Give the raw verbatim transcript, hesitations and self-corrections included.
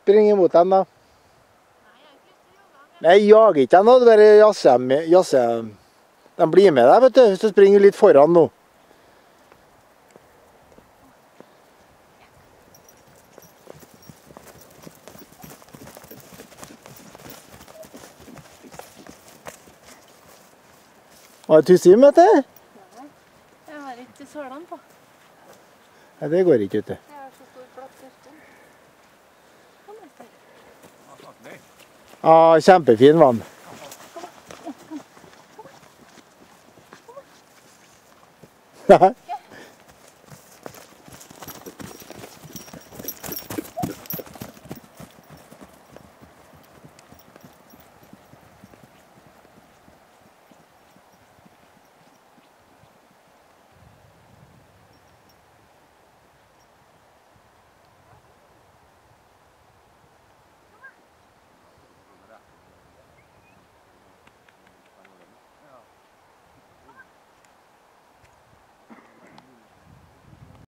springer mot dem, da. Nei, jeg jager ikke dem nå, det er bare jazzer, jazzer. De blir med deg, vet du, hvis du springer litt foran nå. Har du tusim, vet du? Nei, jeg har ikke sølene på. Nei, det går ikke, vet du. Jeg har så stor platt tørsten. Kom etter. Ja, kjempefin vann. Nei.